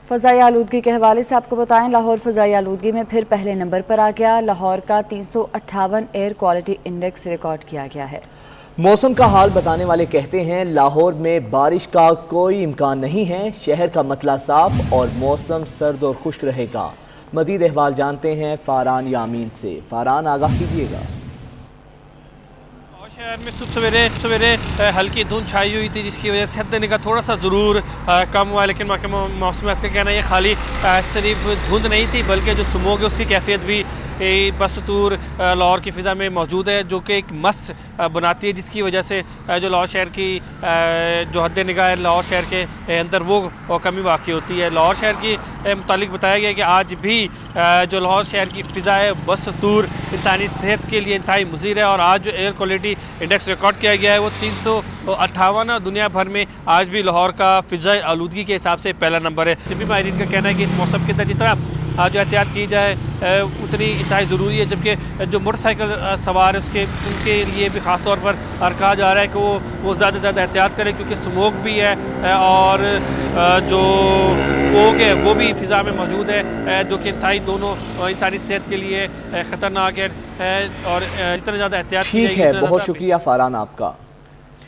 फ़ज़ाई आलूदगी के हवाले से आपको बताएं, लाहौर फ़ज़ाई आलूदगी में फिर पहले नंबर पर आ गया। लाहौर का 358 एयर क्वालिटी इंडेक्स रिकॉर्ड किया गया है। मौसम का हाल बताने वाले कहते हैं लाहौर में बारिश का कोई इम्कान नहीं है। शहर का मतला साफ और मौसम सर्द और खुश्क रहेगा। मज़ीद अहवाल जानते हैं फ़ारान यामीन से। फ़ारान, आगाह कीजिएगा। शहर में सुबह सवेरे हल्की धुंध छाई हुई थी, जिसकी वजह से हद का थोड़ा सा ज़रूर कम हुआ, लेकिन मौसमियात का कहना है ये खाली सिर्फ धुंध नहीं थी, बल्कि जो स्मोग है उसकी कैफियत भी बसतूर लाहौर की फ़िज़ा में मौजूद है, जो कि एक मस्त बनाती है, जिसकी वजह से जो लाहौर शहर की जो हद निगाह है लाहौर शहर के अंदर वो कमी वाक़ई होती है। लाहौर शहर की मुतालिक बताया गया कि आज भी जो लाहौर शहर की फ़िज़ा है बसतूर इंसानी सेहत के लिए इंतहाई मुज़ीर है, और आज जो एयर क्वालिटी इंडेक्स रिकॉर्ड किया गया है वो 358 दुनिया भर में आज भी लाहौर का फ़िज़ाई आलूदगी के हिसाब से पहला नंबर है। जब भी माहिरीन का कहना है कि इस मौसम के अंदर जितना जो एहतियात की जाए उतनी इंतहाई ज़रूरी है, जबकि जो मोटरसाइकिल सवार है उनके लिए भी ख़ास तौर पर कहा जा रहा है कि वो ज़्यादा से ज़्यादा एहतियात करें, क्योंकि स्मोक भी है और जो फोग है वो भी फ़िज़ा में मौजूद है, जो कि इंतहाई दोनों इंसानी सेहत के लिए ख़तरनाक है। और जितना ज़्यादा एहतियात ठीक है, बहुत शुक्रिया फ़ारान आपका।